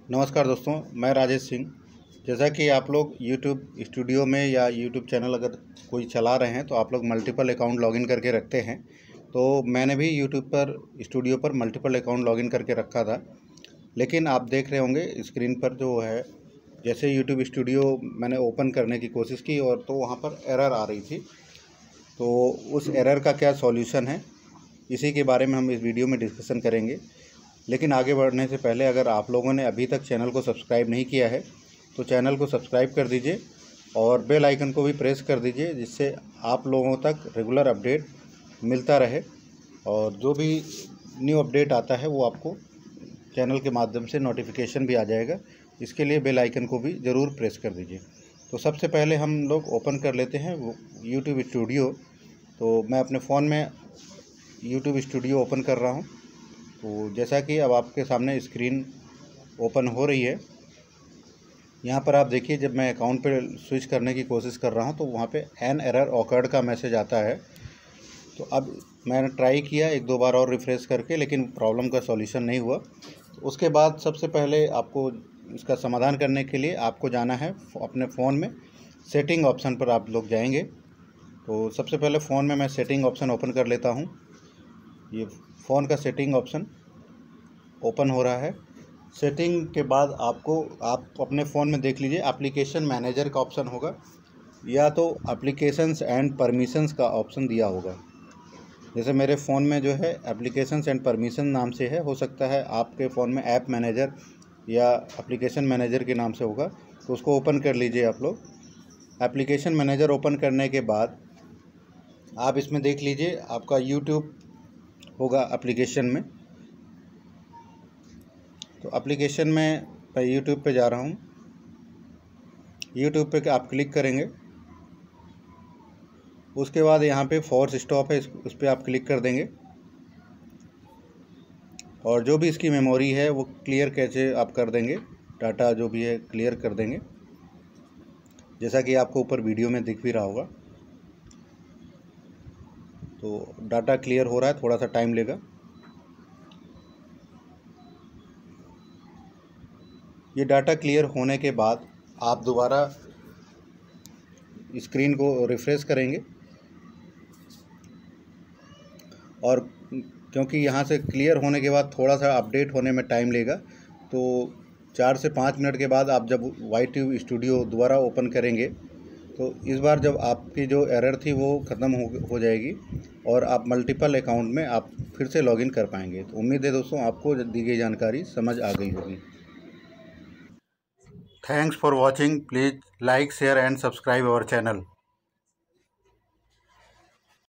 नमस्कार दोस्तों, मैं राजेश सिंह। जैसा कि आप लोग YouTube स्टूडियो में या YouTube चैनल अगर कोई चला रहे हैं तो आप लोग मल्टीपल अकाउंट लॉगिन करके रखते हैं। तो मैंने भी YouTube पर स्टूडियो पर मल्टीपल अकाउंट लॉगिन करके रखा था, लेकिन आप देख रहे होंगे स्क्रीन पर जो है, जैसे YouTube स्टूडियो मैंने ओपन करने की कोशिश की और तो वहाँ पर एरर आ रही थी। तो उस एरर का क्या सॉल्यूशन है, इसी के बारे में हम इस वीडियो में डिस्कशन करेंगे। लेकिन आगे बढ़ने से पहले अगर आप लोगों ने अभी तक चैनल को सब्सक्राइब नहीं किया है तो चैनल को सब्सक्राइब कर दीजिए और बेल आइकन को भी प्रेस कर दीजिए, जिससे आप लोगों तक रेगुलर अपडेट मिलता रहे और जो भी न्यू अपडेट आता है वो आपको चैनल के माध्यम से नोटिफिकेशन भी आ जाएगा। इसके लिए बेल आइकन को भी ज़रूर प्रेस कर दीजिए। तो सबसे पहले हम लोग ओपन कर लेते हैं वो YouTube स्टूडियो। तो मैं अपने फ़ोन में YouTube स्टूडियो ओपन कर रहा हूँ। तो जैसा कि अब आपके सामने स्क्रीन ओपन हो रही है, यहाँ पर आप देखिए जब मैं अकाउंट पर स्विच करने की कोशिश कर रहा हूँ तो वहाँ पे एन एरर ऑकर्ड का मैसेज आता है। तो अब मैंने ट्राई किया एक दो बार और रिफ़्रेश करके, लेकिन प्रॉब्लम का सॉल्यूशन नहीं हुआ। तो उसके बाद सबसे पहले आपको इसका समाधान करने के लिए आपको जाना है अपने फ़ोन में सेटिंग ऑप्शन पर आप लोग जाएंगे। तो सबसे पहले फ़ोन में मैं सेटिंग ऑप्शन ओपन कर लेता हूँ। ये फ़ोन का सेटिंग ऑप्शन ओपन हो रहा है। सेटिंग के बाद आप अपने फ़ोन में देख लीजिए एप्लीकेशन मैनेजर का ऑप्शन होगा या तो एप्लीकेशंस एंड परमिशंस का ऑप्शन दिया होगा। जैसे मेरे फ़ोन में जो है एप्लीकेशंस एंड परमिशन नाम से है, हो सकता है आपके फ़ोन में ऐप मैनेजर या एप्लीकेशन मैनेजर के नाम से होगा। तो उसको ओपन कर लीजिए आप लोग। एप्लीकेशन मैनेजर ओपन करने के बाद आप इसमें देख लीजिए आपका यूट्यूब होगा एप्लीकेशन में। तो एप्लीकेशन में मैं यूट्यूब पे जा रहा हूँ। यूट्यूब पे आप क्लिक करेंगे, उसके बाद यहाँ पे फोर्स स्टॉप है, उस पर आप क्लिक कर देंगे और जो भी इसकी मेमोरी है वो क्लियर कैचे आप कर देंगे। डाटा जो भी है क्लियर कर देंगे, जैसा कि आपको ऊपर वीडियो में दिख भी रहा होगा। तो डाटा क्लियर हो रहा है, थोड़ा सा टाइम लेगा। ये डाटा क्लियर होने के बाद आप दोबारा स्क्रीन को रिफ़्रेश करेंगे और क्योंकि यहाँ से क्लियर होने के बाद थोड़ा सा अपडेट होने में टाइम लेगा, तो 4 से 5 मिनट के बाद आप जब YouTube स्टूडियो दोबारा ओपन करेंगे तो इस बार जब आपकी जो एरर थी वो ख़त्म हो जाएगी और आप मल्टीपल अकाउंट में आप फिर से लॉगिन कर पाएंगे। तो उम्मीद है दोस्तों आपको दी गई जानकारी समझ आ गई होगी। Thanks for watching. Please like, share and subscribe our channel.